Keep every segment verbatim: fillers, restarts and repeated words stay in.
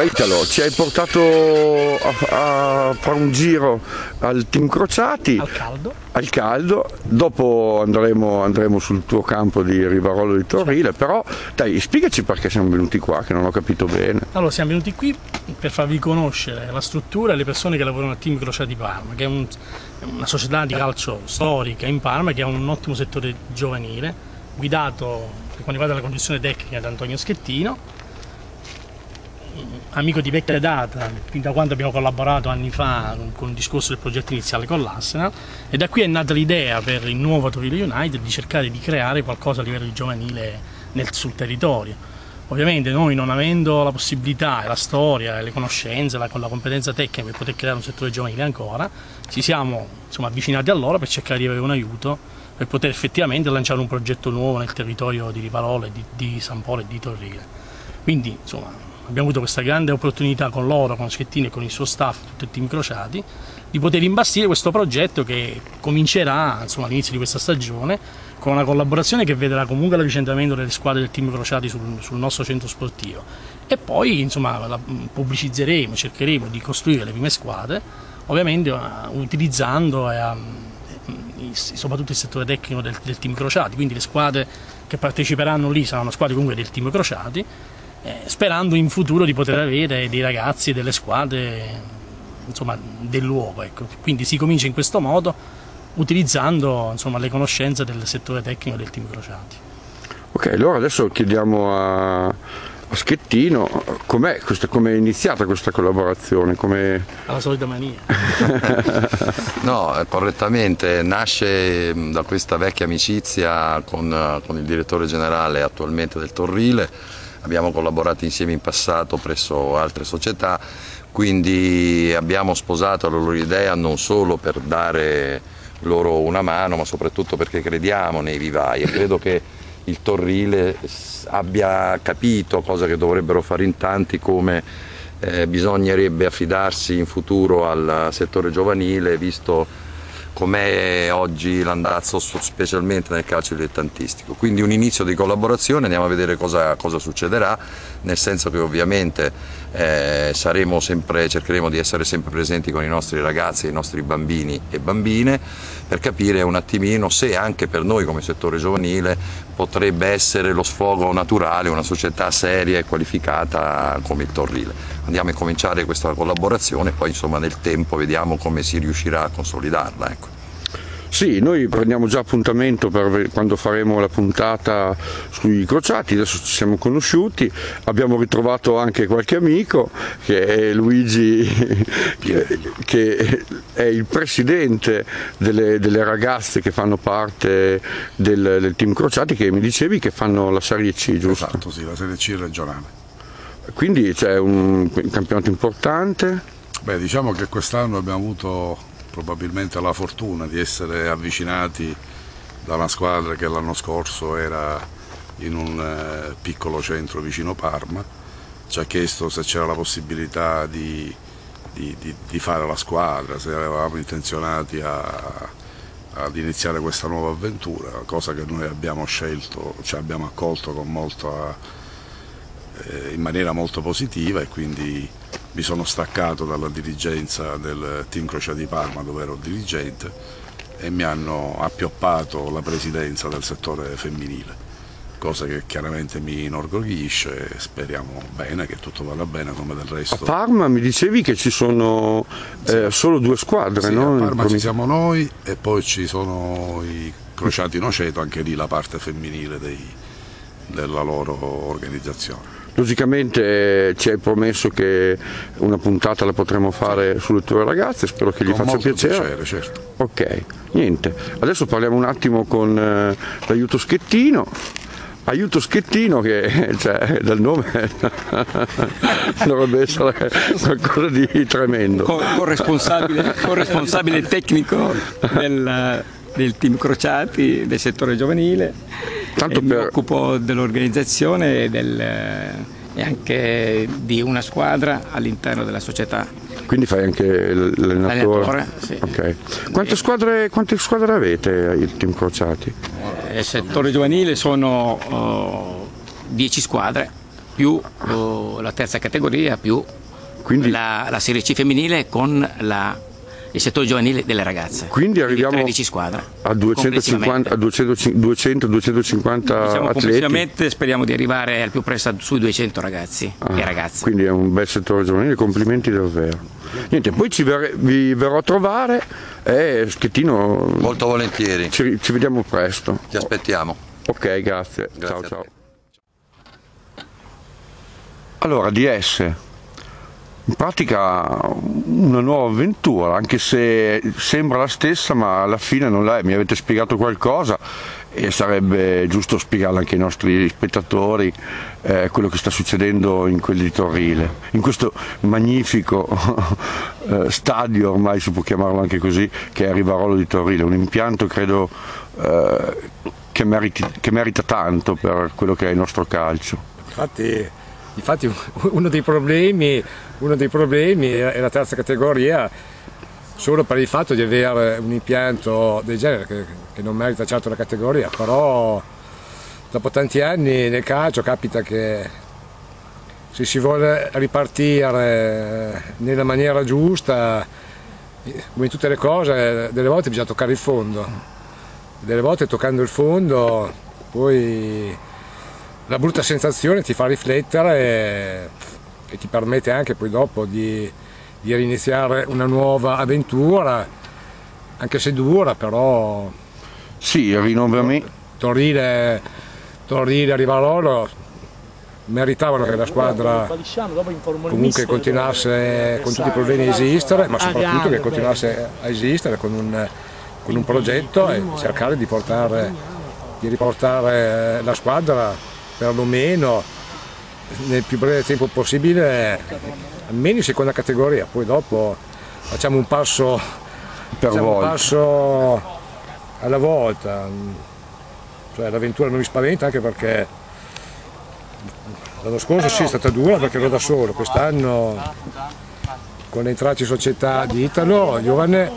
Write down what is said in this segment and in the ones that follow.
Italo, ci hai portato a, a fare un giro al Team Crociati, al caldo, al caldo. Dopo andremo, andremo sul tuo campo di Rivarolo di Torrile, però dai, spiegaci perché siamo venuti qua, che non ho capito bene. Allora, siamo venuti qui per farvi conoscere la struttura e le persone che lavorano al Team Crociati Parma, che è un, una società di calcio storica in Parma, che ha un ottimo settore giovanile, guidato per quanto riguarda la conduzione tecnica da Antonio Schettino, amico di vecchia data, fin da quando abbiamo collaborato anni fa con il discorso del progetto iniziale con l'Arsenal, e da qui è nata l'idea per il nuovo Torino United di cercare di creare qualcosa a livello di giovanile nel, sul territorio. Ovviamente noi, non avendo la possibilità, la storia, le conoscenze, la, con la competenza tecnica per poter creare un settore giovanile ancora, ci siamo insomma, avvicinati a loro per cercare di avere un aiuto per poter effettivamente lanciare un progetto nuovo nel territorio di Rivarolo, di, di San Polo e di Torrile. Quindi insomma, abbiamo avuto questa grande opportunità con loro, con Schettino e con il suo staff, tutto il Team Crociati, di poter imbastire questo progetto che comincerà insomma, all'inizio di questa stagione, con una collaborazione che vedrà comunque l'avvicendamento delle squadre del Team Crociati sul, sul nostro centro sportivo, e poi insomma, la, pubblicizzeremo, cercheremo di costruire le prime squadre, ovviamente uh, utilizzando uh, soprattutto il settore tecnico del, del Team Crociati, quindi le squadre che parteciperanno lì saranno squadre comunque del Team Crociati, eh, sperando in futuro di poter avere dei ragazzi e delle squadre insomma, del luogo. Ecco. Quindi si comincia in questo modo, utilizzando insomma, le conoscenze del settore tecnico del Team Crociati. Ok, allora adesso chiediamo a, a Schettino com'è come è iniziata questa collaborazione. Com'è... Alla solita mania. No, correttamente, nasce da questa vecchia amicizia con, con il direttore generale attualmente del Torrile. Abbiamo collaborato insieme in passato presso altre società, quindi abbiamo sposato la loro idea non solo per dare loro una mano, ma soprattutto perché crediamo nei vivai, e credo che il Torrile abbia capito, cosa che dovrebbero fare in tanti, come eh, bisognerebbe affidarsi in futuro al settore giovanile, visto com'è oggi l'andazzo specialmente nel calcio dilettantistico. Quindi un inizio di collaborazione, andiamo a vedere cosa, cosa succederà, nel senso che ovviamente eh, saremo sempre, cercheremo di essere sempre presenti con i nostri ragazzi, i nostri bambini e bambine, per capire un attimino se anche per noi come settore giovanile potrebbe essere lo sfogo naturale una società seria e qualificata come il Torrile. Andiamo a cominciare questa collaborazione e poi insomma nel tempo vediamo come si riuscirà a consolidarla. Ecco. Sì, noi prendiamo già appuntamento per quando faremo la puntata sui Crociati, adesso ci siamo conosciuti, abbiamo ritrovato anche qualche amico che è Luigi, che, che è il presidente delle, delle ragazze che fanno parte del, del Team Crociati, che mi dicevi che fanno la Serie C, giusto? Esatto, sì, la Serie C regionale. Quindi c'è un, un campionato importante? Beh, diciamo che quest'anno abbiamo avuto probabilmente la fortuna di essere avvicinati da una squadra che l'anno scorso era in un eh, piccolo centro vicino Parma, ci ha chiesto se c'era la possibilità di, di, di, di fare la squadra, se eravamo intenzionati a, ad iniziare questa nuova avventura, cosa che noi abbiamo scelto, ci abbiamo accolto con molta, eh, in maniera molto positiva, e quindi mi sono staccato dalla dirigenza del Team Crociati Parma, dove ero dirigente, e mi hanno appioppato la presidenza del settore femminile, cosa che chiaramente mi inorgoglisce. Speriamo bene che tutto vada bene come del resto. A Parma mi dicevi che ci sono eh, solo due squadre, sì, no? A Parma ci siamo noi e poi ci sono i Crociati Noceto, anche lì la parte femminile dei, della loro organizzazione. Logicamente eh, ci hai promesso che una puntata la potremo fare sulle tue ragazze, spero che gli con faccia piacere. piacere, certo. Ok, niente, adesso parliamo un attimo con eh, l'aiuto Schettino. Aiuto Schettino, che cioè, dal nome dovrebbe essere qualcosa di tremendo. Corresponsabile, corresponsabile tecnico del, del Team Crociati, del settore giovanile. Tanto per... Mi occupo dell'organizzazione e, del, e anche di una squadra all'interno della società. Quindi fai anche l'allenatore? Sì. Okay. Quante, squadre, quante squadre avete il Team Crociati? Il settore giovanile sono dieci squadre. più oh, la terza categoria, più quindi, la, la Serie C femminile con la, il settore giovanile delle ragazze. Quindi arriviamo tredici squadre a duecentocinquanta, a duecento duecentocinquanta diciamo, atleti. Complessivamente speriamo di arrivare al più presto sui duecento ragazzi ah, e ragazze. Quindi è un bel settore giovanile, complimenti davvero. Niente, poi ci ver vi verrò a trovare e Schettino. Molto volentieri. Ci, ci vediamo presto. Ti aspettiamo. Ok, grazie. Grazie ciao ciao. Allora, D S. In pratica una nuova avventura, anche se sembra la stessa, ma alla fine non l'è. Mi avete spiegato qualcosa e sarebbe giusto spiegarlo anche ai nostri spettatori, eh, quello che sta succedendo in quelli di Torrile, in questo magnifico eh, stadio, ormai si può chiamarlo anche così, che è Rivarolo di Torrile, un impianto credo eh, che, meriti, che merita tanto per quello che è il nostro calcio. Infatti, infatti uno dei problemi Uno dei problemi è la terza categoria, solo per il fatto di avere un impianto del genere che, che non merita certo la categoria, però dopo tanti anni nel calcio capita che se si vuole ripartire nella maniera giusta, come in tutte le cose, delle volte bisogna toccare il fondo, delle volte toccando il fondo poi la brutta sensazione ti fa riflettere e, che ti permette anche poi dopo di, di riniziare una nuova avventura, anche se dura, però sì, il rinnovamento. Torrile, Torrile e Rivarolo meritavano che la squadra comunque continuasse con tutti i problemi a esistere, ma soprattutto che continuasse a esistere con un, con un progetto e cercare di, portare, di riportare la squadra perlomeno nel più breve tempo possibile almeno in seconda categoria, poi dopo facciamo un passo, per facciamo un passo alla volta, cioè, l'avventura non mi spaventa anche perché l'anno scorso sì è stata dura perché ero da solo, quest'anno con le entrate in società di Italo, giovane,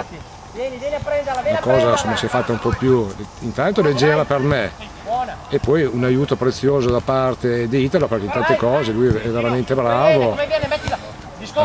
la cosa insomma, si è fatta un po' più intanto leggera per me e poi un aiuto prezioso da parte di Italo perché in tante cose lui è veramente bravo, a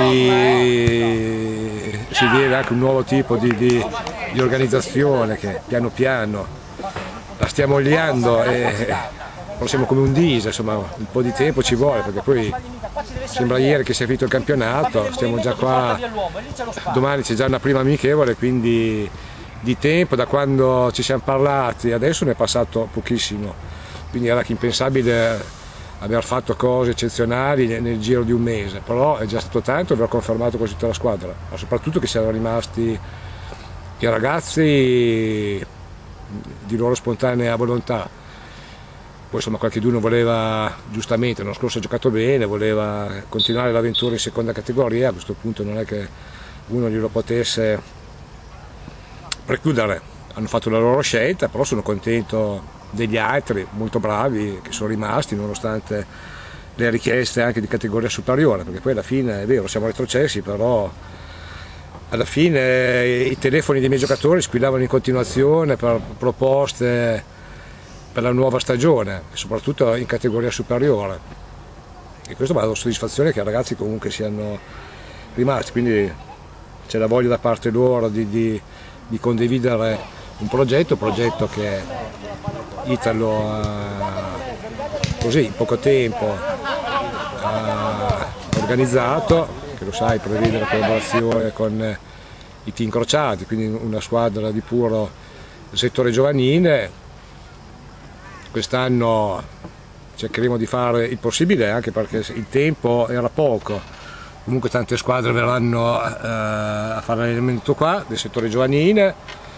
lui si deve anche un nuovo tipo di, di, di organizzazione che piano piano la stiamo oliando e siamo come un diesel, insomma un po' di tempo ci vuole perché poi sembra ieri che sia finito il campionato, stiamo già qua, domani c'è già una prima amichevole, quindi di tempo da quando ci siamo parlati adesso ne è passato pochissimo, quindi era anche impensabile aver fatto cose eccezionali nel giro di un mese, però è già stato tanto aver confermato così tutta la squadra, ma soprattutto che siano rimasti i ragazzi di loro spontanea volontà. Poi insomma qualcuno voleva, giustamente, l'anno scorso ha giocato bene, voleva continuare l'avventura in seconda categoria, a questo punto non è che uno glielo potesse precludere, hanno fatto la loro scelta, però sono contento degli altri, molto bravi, che sono rimasti nonostante le richieste anche di categoria superiore, perché poi alla fine è vero, siamo retrocessi, però alla fine i telefoni dei miei giocatori squillavano in continuazione per proposte per la nuova stagione, soprattutto in categoria superiore, e questo mi ha dato soddisfazione che i ragazzi comunque siano rimasti, quindi c'è la voglia da parte loro di, di, di condividere un progetto, un progetto che Italo ha così in poco tempo ha organizzato, che lo sai prevede la collaborazione con i team crociati, quindi una squadra di puro settore giovanile. Quest'anno cercheremo di fare il possibile anche perché il tempo era poco, comunque tante squadre verranno eh, a fare l'allenamento qua del settore giovanile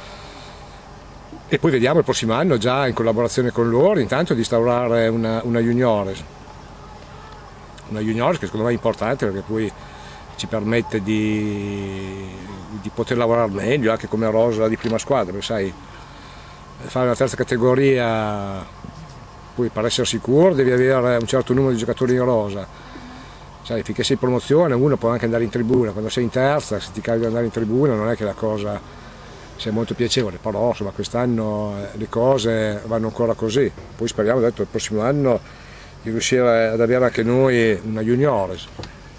e poi vediamo il prossimo anno già in collaborazione con loro intanto di instaurare una, una juniores, una juniores che secondo me è importante perché poi ci permette di, di poter lavorare meglio anche come rosa di prima squadra, perché sai, fare una terza categoria poi per essere sicuro devi avere un certo numero di giocatori in rosa, sai, finché sei in promozione uno può anche andare in tribuna, quando sei in terza se ti capita di andare in tribuna non è che la cosa sia molto piacevole, però insomma quest'anno le cose vanno ancora così, poi speriamo detto il prossimo anno di riuscire ad avere anche noi una juniores.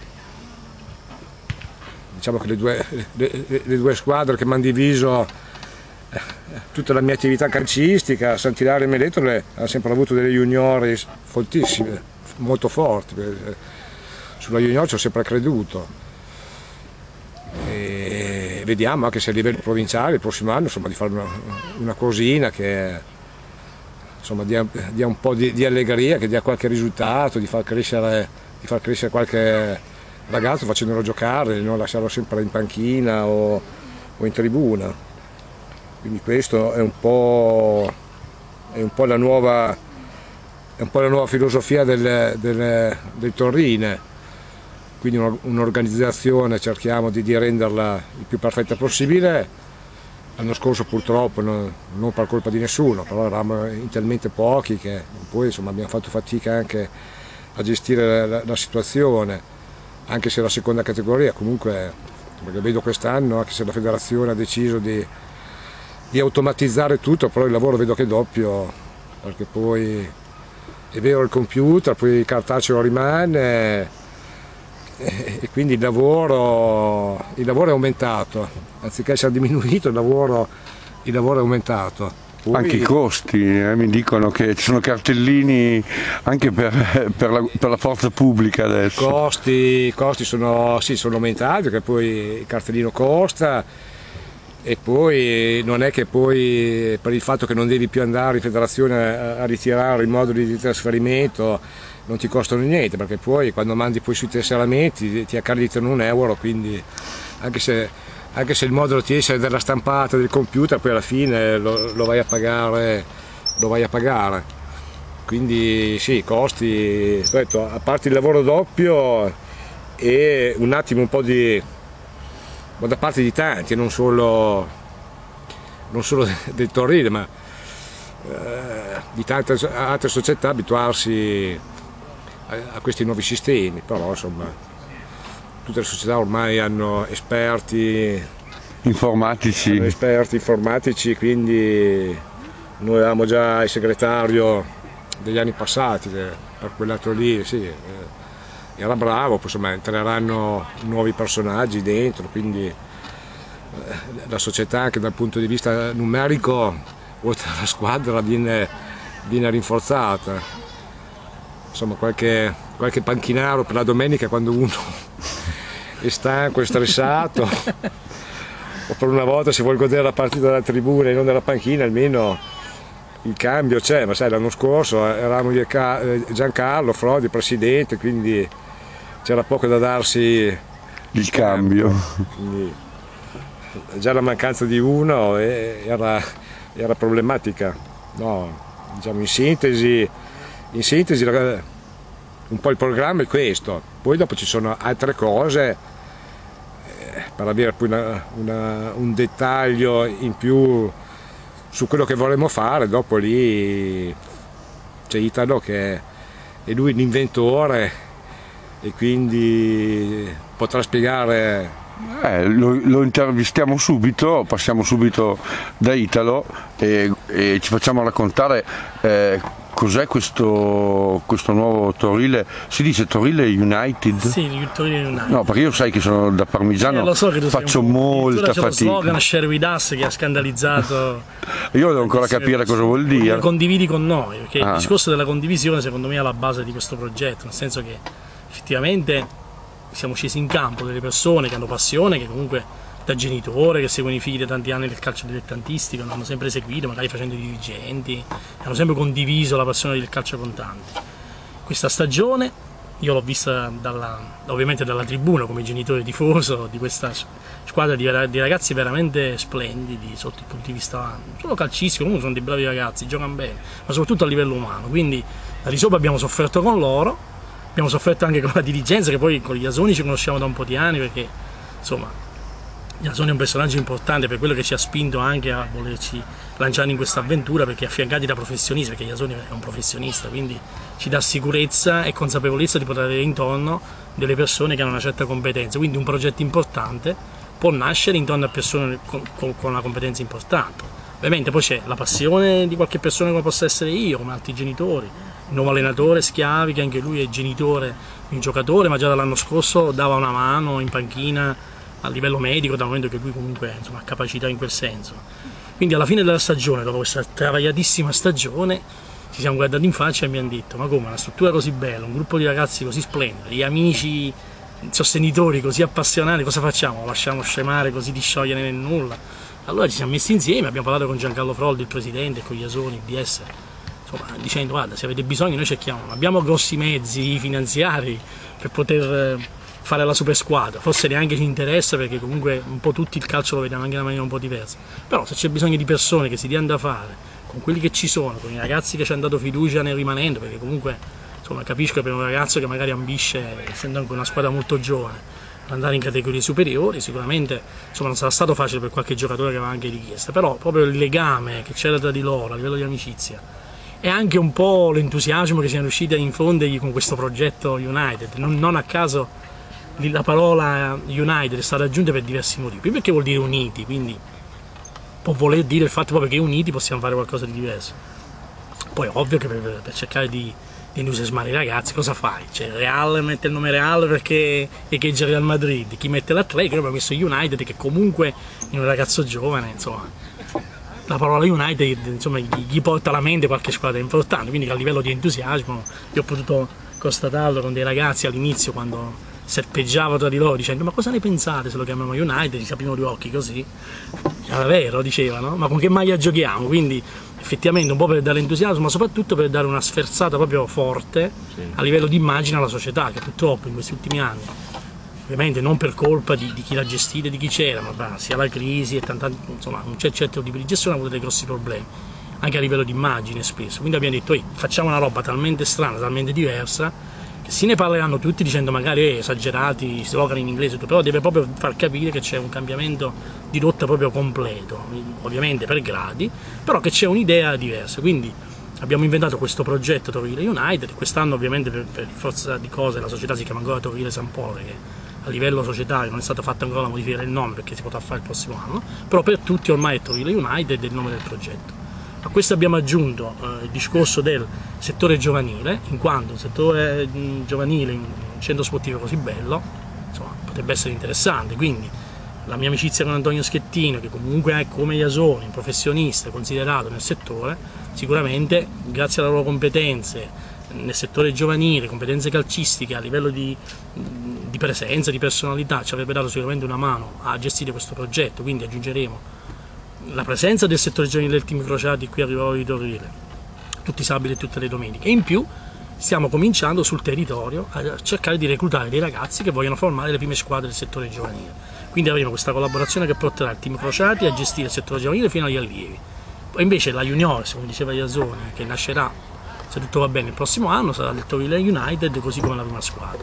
Diciamo che le due, le, le due squadre che mi hanno diviso tutta la mia attività calcistica, Sant'Ilario e Meletole, hanno sempre avuto delle juniores fortissime, molto forti. Sulla junior ci ho sempre creduto. E vediamo anche se a livello provinciale il prossimo anno, insomma, di fare una, una cosina che, insomma, dia, dia un po' di, di allegria, che dia qualche risultato, di far crescere, di far crescere qualche ragazzo facendolo giocare, non lasciarlo sempre in panchina o, o in tribuna. Quindi questo è un po', è un po' la nuova, è un po' la nuova filosofia del, del, del Torrine. Quindi un'organizzazione cerchiamo di, di renderla il più perfetta possibile. L'anno scorso purtroppo non, non per colpa di nessuno, però eravamo in talmente pochi che poi, insomma, abbiamo fatto fatica anche a gestire la, la situazione. Anche se la seconda categoria comunque, perché vedo quest'anno, anche se la federazione ha deciso di, di automatizzare tutto, però il lavoro vedo che è doppio, perché poi è vero il computer, poi il cartaceo rimane e, e quindi il lavoro, il lavoro è aumentato, anziché essere diminuito il lavoro, il lavoro è aumentato. Poi... Anche i costi, eh, mi dicono che ci sono cartellini anche per, per, la, per la forza pubblica adesso. I costi, costi sono, sì, sono aumentati, perché poi il cartellino costa e poi non è che poi per il fatto che non devi più andare in federazione a, a ritirare i moduli di trasferimento non ti costano niente, perché poi quando mandi poi sui tesseramenti ti accreditano un euro, quindi anche se... anche se il modulo ti esce della stampata del computer, poi alla fine lo, lo vai a pagare, lo vai a pagare. Quindi sì, costi, ripeto, a parte il lavoro doppio e un attimo un po' di, ma da parte di tanti, non solo, non solo del Torrine, ma eh, di tante altre società, abituarsi a, a questi nuovi sistemi, però insomma tutte le società ormai hanno esperti informatici, hanno esperti informatici, quindi noi avevamo già il segretario degli anni passati che per quell'altro lì sì, era bravo, poi insomma entreranno nuovi personaggi dentro, quindi la società anche dal punto di vista numerico, oltre alla squadra, viene, viene rinforzata. Insomma, qualche, qualche panchinaro per la domenica quando uno è stanco, è stressato, o per una volta si vuole godere la partita dalla tribuna e non dalla panchina, almeno il cambio c'è. Ma sai, l'anno scorso eravamo io e Giancarlo, Frodi, presidente, quindi c'era poco da darsi il, il cambio. Quindi, già la mancanza di uno era, era problematica. No, diciamo in sintesi, in sintesi un po' il programma è questo, poi dopo ci sono altre cose eh, per avere poi una, una, un dettaglio in più su quello che vorremmo fare. Dopo lì c'è Italo che è lui l'inventore e quindi potrà spiegare. Eh, lo, lo intervistiamo subito, passiamo subito da Italo e, e ci facciamo raccontare eh, cos'è questo, questo nuovo Torile. Si dice Torile United? Sì, il Torile United. No, perché io sai che sono da parmigiano, eh, lo so che tu faccio sei un molta fatica. C'è lo slogan Share with Us che ha scandalizzato. Io devo ancora capire cosa vuol dire. Lo condividi con noi, perché ah. il discorso della condivisione secondo me è alla base di questo progetto, nel senso che effettivamente siamo scesi in campo delle persone che hanno passione, che comunque da genitore, che seguono i figli da tanti anni del calcio dilettantistico, hanno sempre seguito, magari facendo i dirigenti, hanno sempre condiviso la passione del calcio contante. Questa stagione io l'ho vista dalla, ovviamente dalla tribuna come genitore tifoso di questa squadra di, di ragazzi veramente splendidi sotto il punto di vista non solo calcistico, comunque sono dei bravi ragazzi, giocano bene, ma soprattutto a livello umano, quindi da di sopra abbiamo sofferto con loro. Abbiamo sofferto anche con la dirigenza, che poi con gli Asoni ci conosciamo da un po' di anni, perché insomma Asoni è un personaggio importante per quello che ci ha spinto anche a volerci lanciare in questa avventura, perché affiancati da professionisti, perché Asoni è un professionista, quindi ci dà sicurezza e consapevolezza di poter avere intorno delle persone che hanno una certa competenza, quindi un progetto importante può nascere intorno a persone con, con, con una competenza importante. Ovviamente poi c'è la passione di qualche persona come possa essere io, come altri genitori, il nuovo allenatore Schiavi, che anche lui è genitore di un giocatore, ma già dall'anno scorso dava una mano in panchina a livello medico, dal momento che lui comunque insomma, ha capacità in quel senso. Quindi alla fine della stagione, dopo questa travagliatissima stagione, ci siamo guardati in faccia e mi hanno detto: ma come, una struttura così bella, un gruppo di ragazzi così splendido, gli amici sostenitori così appassionati, cosa facciamo? Lo lasciamo scemare così di sciogliere nel nulla? Allora ci siamo messi insieme, abbiamo parlato con Giancarlo Froldi, il presidente, con Iasoni, il D S, insomma, dicendo: guarda, se avete bisogno noi cerchiamo, non abbiamo grossi mezzi finanziari per poter fare la super squadra, forse neanche ci interessa, perché comunque un po' tutti il calcio lo vediamo anche in una maniera un po' diversa, però se c'è bisogno di persone che si diano da fare, con quelli che ci sono, con i ragazzi che ci hanno dato fiducia nel rimanendo, perché comunque insomma, capisco che per un ragazzo che magari ambisce, essendo anche una squadra molto giovane, ad andare in categorie superiori, sicuramente insomma, non sarà stato facile per qualche giocatore che aveva anche richiesta, però proprio il legame che c'era tra di loro a livello di amicizia e anche un po' l'entusiasmo che siamo riusciti a infondergli con questo progetto United. Non, non a caso la parola United è stata aggiunta per diversi motivi, perché vuol dire uniti, quindi può voler dire il fatto proprio che uniti possiamo fare qualcosa di diverso. Poi è ovvio che per, per cercare di, di entusiasmare i ragazzi cosa fai? Cioè, il Real mette il nome Real perché echeggia Real Madrid, chi mette l'Atletico, noi abbiamo messo United, che comunque in un ragazzo giovane, insomma, la parola United insomma, gli, gli porta alla mente qualche squadra importante, quindi a livello di entusiasmo io ho potuto constatarlo con dei ragazzi all'inizio quando serpeggiavo tra di loro dicendo: ma cosa ne pensate se lo chiamiamo United? Si aprivano gli occhi così, era vero, dicevano, ma con che maglia giochiamo? Quindi effettivamente un po' per dare entusiasmo, ma soprattutto per dare una sferzata proprio forte sì. a livello di immagine alla società, che purtroppo in questi ultimi anni, ovviamente non per colpa di, di chi l'ha gestita e di chi c'era, ma sia la crisi e tanta, insomma un certo tipo di gestione ha avuto dei grossi problemi anche a livello di immagine spesso, quindi abbiamo detto: facciamo una roba talmente strana, talmente diversa, se ne parleranno tutti dicendo magari eh, esagerati, slogan in inglese, però deve proprio far capire che c'è un cambiamento di rotta proprio completo, ovviamente per gradi, però che c'è un'idea diversa. Quindi abbiamo inventato questo progetto Torile United, quest'anno ovviamente per, per forza di cose la società si chiama ancora Torile San Polo, che a livello societario non è stata fatta ancora la modifica del nome perché si potrà fare il prossimo anno, però per tutti ormai è Torile United il nome del progetto. A questo abbiamo aggiunto eh, il discorso del settore giovanile, in quanto un settore mh, giovanile in un centro sportivo così bello, insomma, potrebbe essere interessante, quindi la mia amicizia con Antonio Schettino, che comunque è come Iasoni, un professionista considerato nel settore, sicuramente grazie alle loro competenze nel settore giovanile, competenze calcistiche a livello di, di presenza, di personalità, ci avrebbe dato sicuramente una mano a gestire questo progetto, quindi aggiungeremo la presenza del settore giovanile del team Crociati qui a Rivolo di Torile, tutti i sabati e tutte le domeniche, e in più stiamo cominciando sul territorio a cercare di reclutare dei ragazzi che vogliono formare le prime squadre del settore giovanile, quindi avremo questa collaborazione che porterà il team Crociati a gestire il settore giovanile fino agli allievi. Poi invece la Juniores, come diceva Iasoni, che nascerà, se tutto va bene, il prossimo anno sarà il Torile United, così come la prima squadra.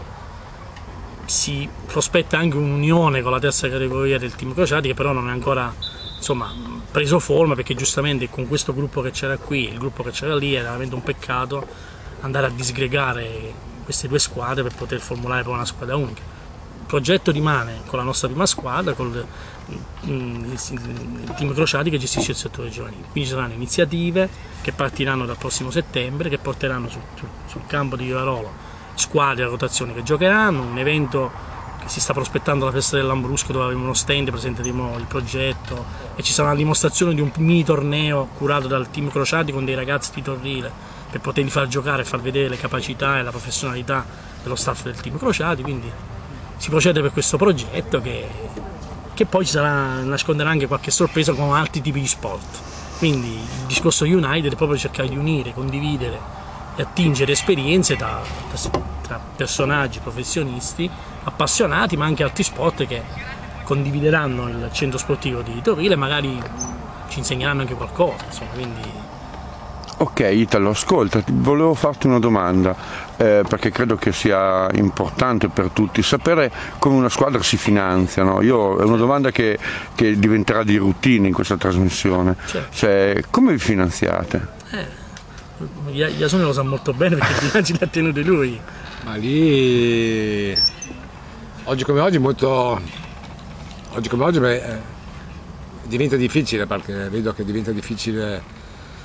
Si prospetta anche un'unione con la terza categoria del team Crociati, che però non è ancora insomma preso forma, perché giustamente con questo gruppo che c'era qui e il gruppo che c'era lì era veramente un peccato andare a disgregare queste due squadre per poter formulare poi una squadra unica. Il progetto rimane con la nostra prima squadra, con il, il team Crociati che gestisce il settore giovanile, quindi ci saranno iniziative che partiranno dal prossimo settembre, che porteranno sul, sul campo di Rivarolo squadre a rotazione che giocheranno, un evento che si sta prospettando alla festa del Lambrusco, dove avremo uno stand, presenteremo il progetto e ci sarà una dimostrazione di un mini torneo curato dal team Crociati con dei ragazzi di Torile per poterli far giocare e far vedere le capacità e la professionalità dello staff del team Crociati. Quindi si procede per questo progetto che, che poi ci sarà, nasconderà anche qualche sorpresa con altri tipi di sport. Quindi il discorso United è proprio cercare di unire, condividere e attingere esperienze tra, tra personaggi, professionisti, appassionati, ma anche altri sport che condivideranno il centro sportivo di Torile e magari ci insegneranno anche qualcosa, insomma, quindi... Ok Italo, ascolta, volevo farti una domanda, eh, perché credo che sia importante per tutti sapere come una squadra si finanzia, no? Io, è una domanda che, che diventerà di routine in questa trasmissione, certo. Cioè, come vi finanziate? Eh, Iasone lo sa molto bene perché i bilanci li ha tenuti lui. Ma lì, oggi come oggi, molto, oggi come oggi beh, diventa difficile, perché vedo che diventa difficile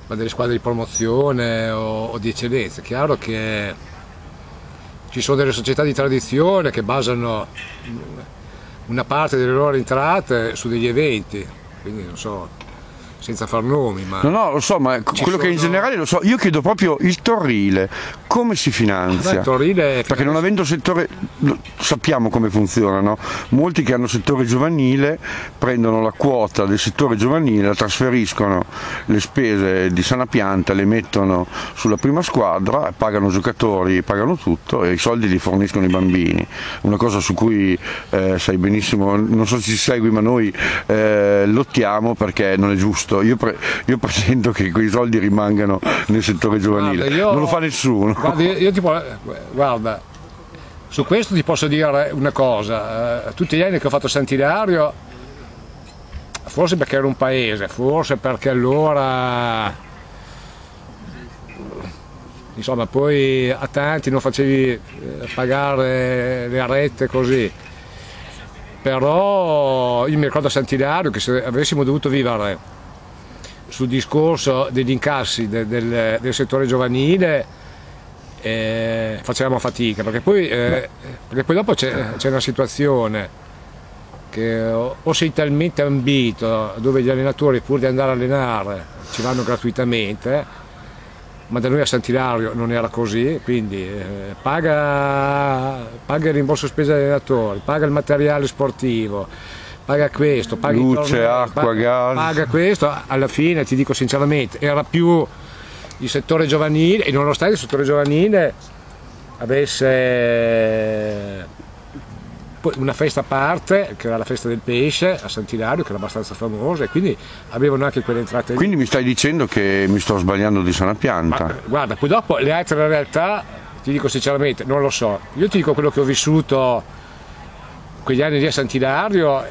ma delle squadre di promozione o, o di eccellenza. È chiaro che ci sono delle società di tradizione che basano una parte delle loro entrate su degli eventi, quindi non so, senza far nomi, ma... No, no, lo so, ma quello sono... che in generale lo so, io chiedo proprio il Torrile, come si finanzia? Ah, il Torrile Perché non avendo settore, sappiamo come funziona, no? Molti che hanno settore giovanile prendono la quota del settore giovanile, la trasferiscono, le spese di sana pianta le mettono sulla prima squadra, pagano giocatori, pagano tutto e i soldi li forniscono i bambini. Una cosa su cui eh, sai benissimo, non so se ci segui, ma noi eh, lottiamo perché non è giusto. Io, pre io pretendo che quei soldi rimangano nel settore giovanile, guarda, io, non lo fa nessuno. Guarda, io, io tipo, guarda, su questo ti posso dire una cosa, eh, tutti gli anni che ho fatto Sant'Ilario, forse perché era un paese, forse perché allora, insomma, poi a tanti non facevi eh, pagare le rette così, però io mi ricordo a Sant'Ilario che se avessimo dovuto vivere sul discorso degli incassi del, del, del settore giovanile eh, facevamo fatica, perché poi, eh, perché poi dopo c'è una situazione che o sei talmente ambito dove gli allenatori pur di andare a allenare ci vanno gratuitamente, ma da noi a Sant'Ilario non era così, quindi eh, paga, paga il rimborso spese agli allenatori, paga il materiale sportivo, paga questo, paga luce, tornei, acqua, paga, gas. Paga questo, alla fine ti dico sinceramente, era più il settore giovanile, e nonostante il settore giovanile avesse una festa a parte, che era la festa del pesce a Sant'Ilario, che era abbastanza famosa, e quindi avevano anche quelle entrate. Quindi mi stai dicendo che mi sto sbagliando di sana pianta? Ma, guarda, poi dopo le altre realtà, ti dico sinceramente, non lo so. Io ti dico quello che ho vissuto quegli anni lì a Sant'Ilario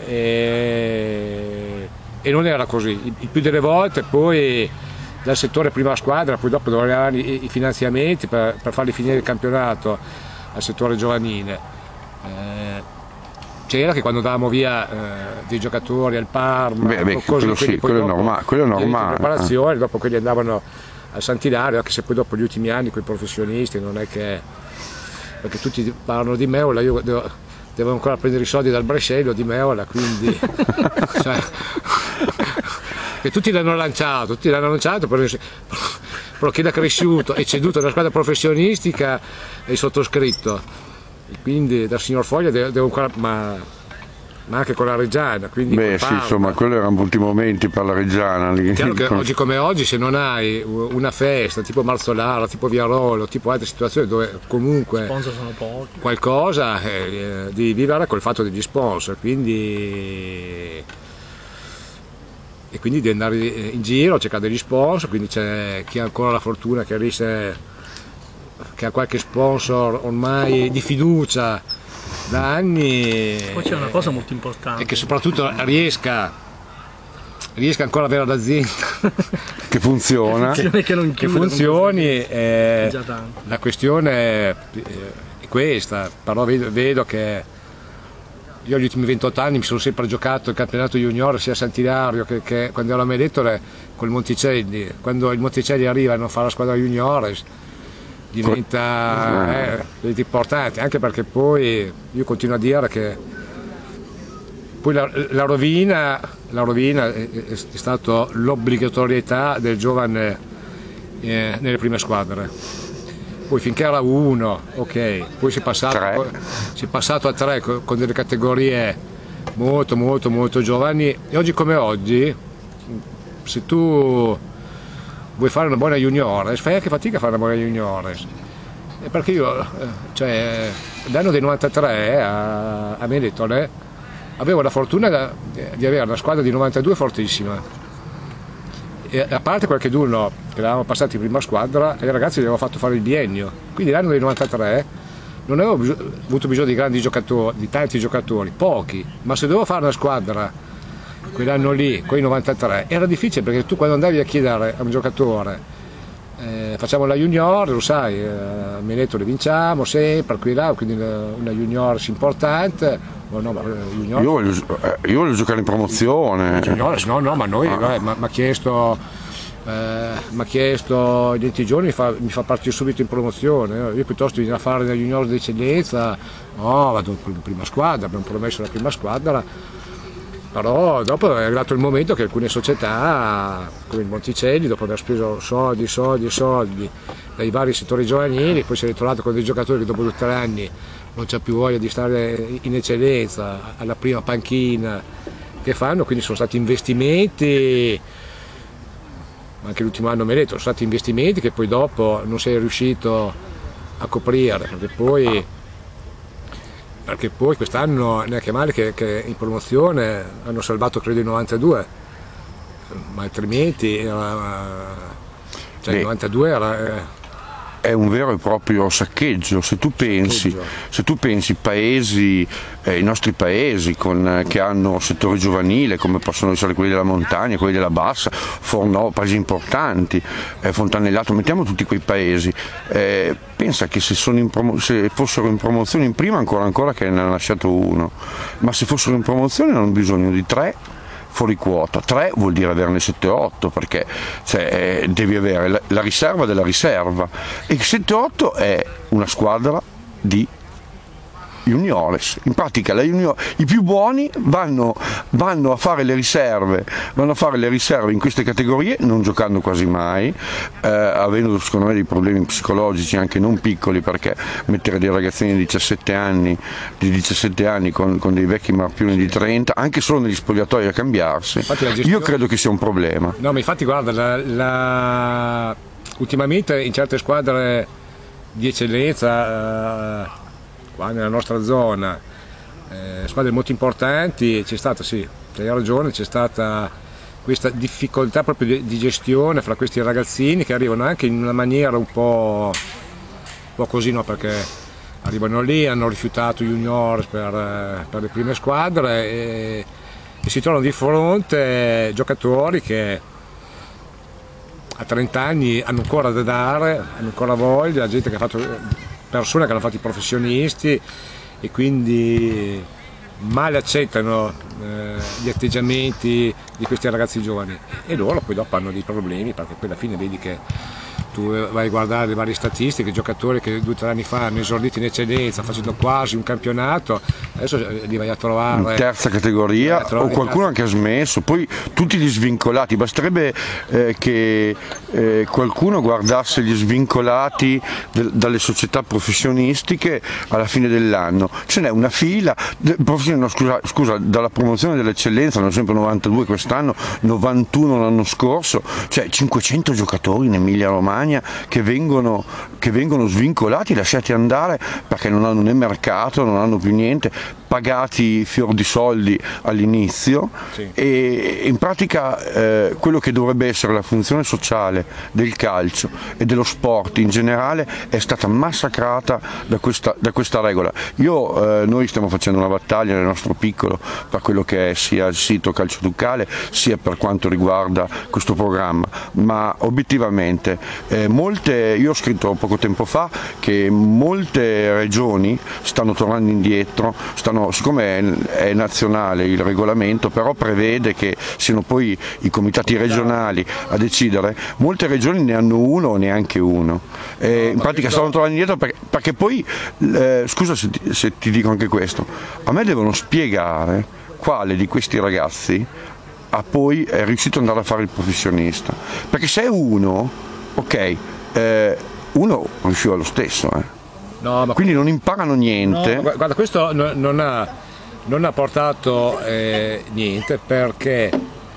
e, e non era così. Il, il più delle volte poi dal settore prima squadra, poi dopo dovevano avere i, i finanziamenti per, per farli finire il campionato al settore giovanile. Eh, c'era che quando andavamo via eh, dei giocatori al Parma, beh, beh, così, quello sì, quello è normale, quello è normale. Preparazione, dopo quelli andavano a Sant'Ilario, anche se poi dopo gli ultimi anni con i professionisti non è che, perché tutti parlano di Meola, io devo, devo ancora prendere i soldi dal Brescello di Meola, quindi cioè, che tutti l'hanno lanciato, tutti l'hanno lanciato, però, però chi l'ha cresciuto e ceduto alla squadra professionistica è il sottoscritto. Quindi dal signor Foglia devo ancora, ma, ma anche con la Reggiana. Quindi beh sì, insomma, quelli erano brutti momenti per la Reggiana. Chiaro che oggi come oggi, se non hai una festa tipo Marzolara, tipo Viarolo, tipo altre situazioni dove comunque sponsor sono pochi, qualcosa eh, di vivere col fatto degli sponsor, quindi e quindi di andare in giro a cercare degli sponsor, quindi c'è chi ha ancora la fortuna che riesce, che ha qualche sponsor ormai di fiducia da anni. Poi c'è una cosa molto importante, e che soprattutto riesca, riesca ancora ad avere l'azienda che funziona, che, che, non che funzioni. Eh, la questione è questa, però vedo, vedo che io negli ultimi ventotto anni mi sono sempre giocato il campionato junior sia a Sant'Ilario che, che quando ero a Medettole col Monticelli. Quando il Monticelli arrivano a fare la squadra junior diventa eh, importante, anche perché poi io continuo a dire che poi la, la rovina, la rovina è, è stata l'obbligatorietà del giovane eh, nelle prime squadre. Poi finché era uno, ok, poi si è passato, si è passato a tre con, con delle categorie molto molto molto giovani, e oggi come oggi se tu vuoi fare una buona juniores, fai anche fatica a fare una buona juniores, perché io cioè, l'anno del novantatré a, a Medettole avevo la fortuna da, di avere una squadra di novantadue fortissima, e a parte qualche d'uno che eravamo passati in prima squadra e i ragazzi gli avevo fatto fare il biennio, quindi l'anno del novantatré non avevo bis- avuto bisogno di grandi giocatori, di tanti giocatori, pochi, ma se dovevo fare una squadra quell'anno lì, con i novantatré, era difficile, perché tu quando andavi a chiedere a un giocatore eh, facciamo la junior, lo sai, eh, a Menettole vinciamo sempre, qui là, quindi una, una junior importante. Oh, no, ma, junior, io, voglio, io voglio giocare in promozione. Junior, no, no, ma noi, ah. mi ha chiesto eh, mi ha chiesto in venti giorni mi fa, mi fa partire subito in promozione, io piuttosto di fare da junior d'eccellenza, no, vado in prima squadra, abbiamo promesso la prima squadra, però dopo è arrivato il momento che alcune società come il Monticelli, dopo aver speso soldi, soldi, soldi dai vari settori giovanili, poi si è ritrovato con dei giocatori che dopo due o tre anni non c'è più voglia di stare in eccellenza, alla prima panchina che fanno, quindi sono stati investimenti, anche l'ultimo anno mi ha detto, sono stati investimenti che poi dopo non sei riuscito a coprire, perché poi, perché poi quest'anno neanche male che, che in promozione hanno salvato credo il novantadue, ma altrimenti era, cioè il novantadue era... È un vero e proprio saccheggio, se tu pensi, se tu pensi paesi, eh, i nostri paesi con, che hanno settore giovanile come possono essere quelli della montagna, quelli della bassa, Forno, paesi importanti, eh, Fontanellato, mettiamo tutti quei paesi, eh, pensa che se, sono in promo, se fossero in promozione in prima ancora ancora che ne hanno lasciato uno, ma se fossero in promozione hanno bisogno di tre fuori quota, tre vuol dire averne sette otto, perché cioè, devi avere la, la riserva della riserva, e sette otto è una squadra di juniores, in pratica la junior, i più buoni vanno, vanno a fare le riserve, vanno a fare le riserve in queste categorie non giocando quasi mai, eh, avendo secondo me dei problemi psicologici anche non piccoli, perché mettere dei ragazzini di diciassette anni, di diciassette anni con, con dei vecchi marpioni di trenta, anche solo negli spogliatoi a cambiarsi, gestione... io credo che sia un problema. No, ma infatti guarda, la, la... ultimamente in certe squadre di eccellenza, uh... qua nella nostra zona, eh, squadre molto importanti, c'è stata, sì, hai ragione, c'è stata questa difficoltà proprio di, di gestione fra questi ragazzini che arrivano anche in una maniera un po', un po' così, no? Perché arrivano lì, hanno rifiutato juniors per, per le prime squadre e, e si trovano di fronte giocatori che a trenta anni hanno ancora da dare, hanno ancora voglia, gente che ha fatto... persone che hanno fatto i professionisti e quindi male accettano eh, gli atteggiamenti di questi ragazzi giovani, e loro poi dopo hanno dei problemi, perché poi alla fine vedi che tu vai a guardare le varie statistiche, giocatori che due o tre anni fa hanno esordito in eccellenza facendo quasi un campionato, adesso li vai a trovare in terza categoria o qualcuno anche ha smesso, poi tutti gli svincolati, basterebbe eh, che eh, qualcuno guardasse gli svincolati del, dalle società professionistiche alla fine dell'anno, ce n'è una fila, no, scusa, scusa, dalla promozione dell'eccellenza hanno sempre novantadue quest'anno, novantuno l'anno scorso, cioè cinquecento giocatori in Emilia Romagna che vengono, che vengono svincolati, lasciati andare perché non hanno né mercato, non hanno più niente, pagati fior di soldi all'inizio, sì. E in pratica eh, quello che dovrebbe essere la funzione sociale del calcio e dello sport in generale è stata massacrata da questa, da questa regola. Io, eh, noi stiamo facendo una battaglia nel nostro piccolo per quello che è sia il sito Calcio Ducale sia per quanto riguarda questo programma, ma obiettivamente eh, molte, io ho scritto poco tempo fa che molte regioni stanno tornando indietro, stanno siccome è nazionale il regolamento, però prevede che siano poi i comitati regionali a decidere, molte regioni ne hanno uno o neanche uno, eh, in pratica stanno tornando indietro perché, perché poi, eh, scusa se ti, se ti dico anche questo, a me devono spiegare quale di questi ragazzi ha poi è riuscito ad andare a fare il professionista, perché se è uno, ok, eh, uno riusciva lo stesso, eh. No, ma quindi non imparano niente. No, guarda, questo non ha, non ha portato eh, niente, perché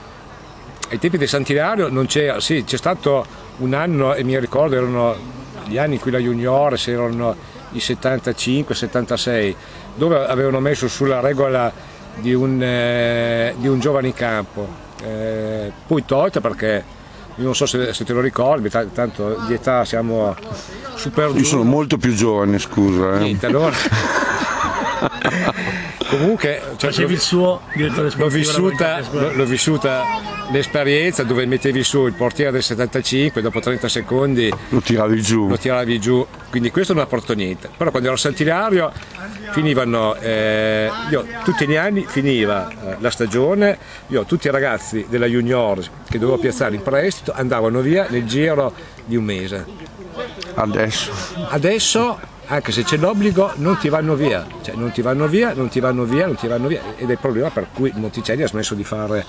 ai tempi del Sant'Ilario non c'era, sì, c'è stato un anno, e mi ricordo erano gli anni in cui la juniores erano i settantacinque settantasei, dove avevano messo sulla regola di un, eh, di un giovane in campo, eh, poi tolta perché io non so se, se te lo ricordi, tanto di età siamo super giù. Io sono molto più giovane, scusa. Eh. Niente, allora... comunque cioè, facevi il suo direttore sportivo. L'ho vissuta, l'ho vissuta l'esperienza dove mettevi su il portiere del settantacinque, dopo trenta secondi lo tiravi giù. Lo tiravi giù, quindi questo non ha portato niente. Però quando ero a Sant'Ilario finivano, eh, io tutti gli anni finiva eh, la stagione, io tutti i ragazzi della Junior che dovevo piazzare in prestito andavano via nel giro di un mese. Adesso? Adesso, anche se c'è l'obbligo, non ti vanno via, cioè non ti vanno via, non ti vanno via, non ti vanno via, ed è il problema per cui Monticelli ha smesso di fare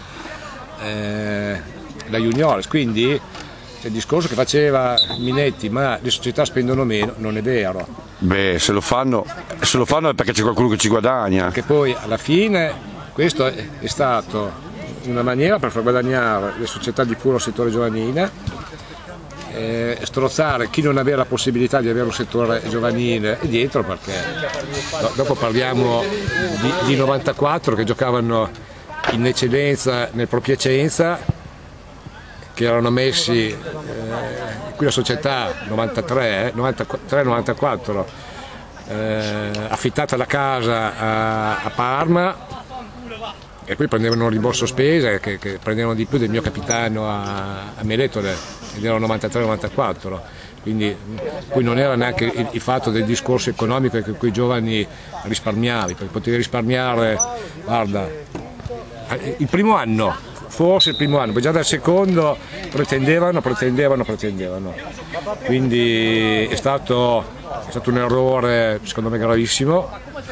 eh, la Juniores. Quindi c'è il discorso che faceva Minetti, ma le società spendono meno, non è vero. Beh, se lo fanno, se lo fanno è perché c'è qualcuno che ci guadagna. Che poi alla fine questo è, è stato una maniera per far guadagnare le società di puro settore giovanile, Eh, strozzare chi non aveva la possibilità di avere un settore giovanile dietro, perché no, dopo parliamo di, di novantaquattro che giocavano in eccellenza nel Pro Piacenza, che erano messi eh, qui la società novantatré, eh, novantatré novantaquattro eh, affittata la casa a, a Parma, e poi prendevano un rimborso spese che, che prendevano di più del mio capitano a, a Meletole, ed erano novantatré novantaquattro, quindi poi non era neanche il, il fatto del discorso economico che quei giovani risparmiavi, perché potevi risparmiare, guarda, il primo anno, forse il primo anno, poi già dal secondo pretendevano, pretendevano, pretendevano, quindi è stato, è stato un errore secondo me gravissimo,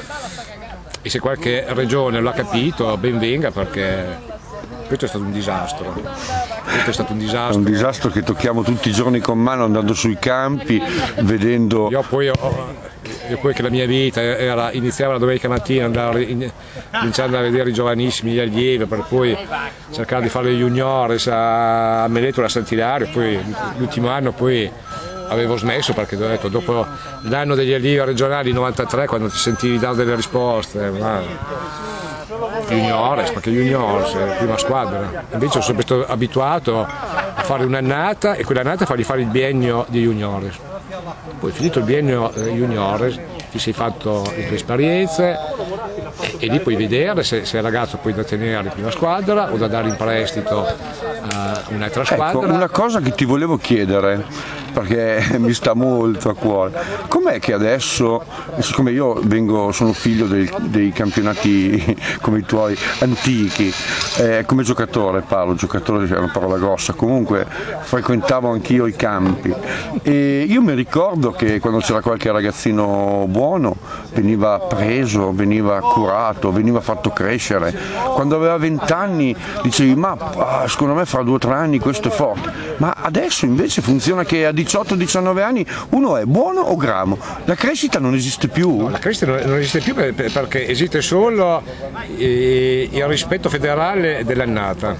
e se qualche regione l'ha capito ben venga, perché questo è stato un disastro. Questo è stato un disastro. È un disastro che tocchiamo tutti i giorni con mano, andando sui campi, vedendo. Io poi, ho, io poi che la mia vita era, iniziava la domenica mattina, andare in, cominciando a vedere i giovanissimi, gli allievi, per poi cercare di fare le juniores a Meleto, a Sant'Ilario, poi l'ultimo anno poi avevo smesso, perché ho detto, dopo l'anno degli allievi regionali novantatré, quando ti sentivi dare delle risposte, ma Juniores, perché Juniores è la prima squadra, invece sono sempre stato abituato a fare un'annata e quell'annata fargli fare il biennio di Juniores, poi finito il biennio eh, Juniores ti sei fatto le tue esperienze e, e lì puoi vedere se, se il ragazzo puoi da tenere in prima squadra o da dare in prestito a un'altra squadra. Ecco, una cosa che ti volevo chiedere, perché mi sta molto a cuore, com'è che adesso, siccome io vengo, sono figlio dei, dei campionati come i tuoi antichi, eh, come giocatore parlo, giocatore è una parola grossa, comunque frequentavo anch'io i campi, e io mi ricordo che quando c'era qualche ragazzino buono veniva preso, veniva curato, veniva fatto crescere, quando aveva vent'anni dicevi ma ah, secondo me fra due o tre anni questo è forte, ma adesso invece funziona che a diciotto diciannove anni uno è buono o gramo, la crescita non esiste più. No, la crescita non esiste più perché esiste solo il rispetto federale dell'annata.